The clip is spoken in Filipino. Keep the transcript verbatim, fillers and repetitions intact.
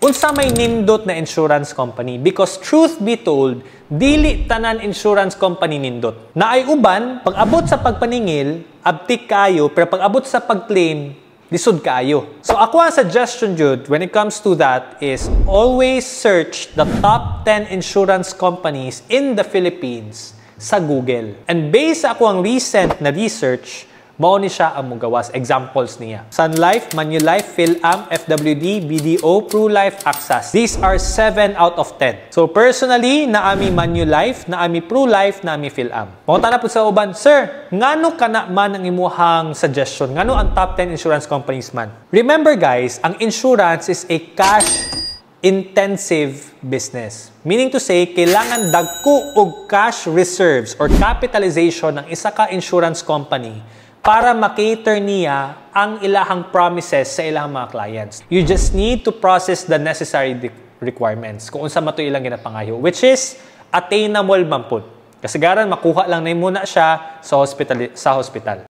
Unsa may nindot na insurance company? Because truth be told, dili tanan insurance company nindot. Naay uban, pag abot sa pagpaningil, abtik kayo, pero pag abot sa pag-claim, lisod kayo. So ako ang suggestion, Jude, when it comes to that is always search the top ten insurance companies in the Philippines sa Google. And based sa ako ang recent na research, mao ni siya ang mugawas. Examples niya. Sun Life, Manulife, PhilAm, F W D, B D O, PruLife, Axas. These are seven out of ten. So personally, naami Manulife, naami PruLife, naami PhilAm. Maunta na po sa uban, Sir, ngano ka na man ang imuhang suggestion? Ngano ang top ten insurance companies man? Remember guys, ang insurance is a cash intensive business. Meaning to say, kailangan dagko og cash reserves or capitalization ng isa ka insurance company para makater niya ang ilahang promises sa ilahang mga clients. You just need to process the necessary requirements kung unsa mato ilang ginapangayo, which is attainable man pud. Kasagaran makuha lang na muna siya sa hospital sa hospital.